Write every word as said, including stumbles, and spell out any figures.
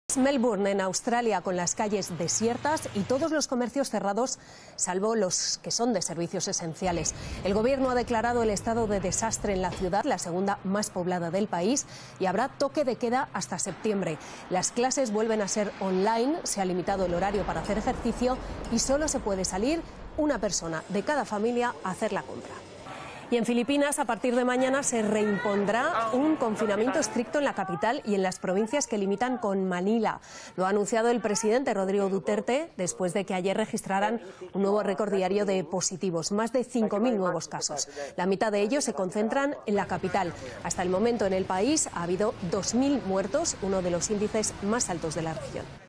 Melbourne, en Australia, con las calles desiertas y todos los comercios cerrados, salvo los que son de servicios esenciales. El gobierno ha declarado el estado de desastre en la ciudad, la segunda más poblada del país, y habrá toque de queda hasta septiembre. Las clases vuelven a ser online, se ha limitado el horario para hacer ejercicio y solo se puede salir una persona de cada familia a hacer la compra. Y en Filipinas, a partir de mañana, se reimpondrá un confinamiento estricto en la capital y en las provincias que limitan con Manila. Lo ha anunciado el presidente Rodrigo Duterte después de que ayer registraran un nuevo récord diario de positivos, más de cinco mil nuevos casos. La mitad de ellos se concentran en la capital. Hasta el momento en el país ha habido dos mil muertos, uno de los índices más altos de la región.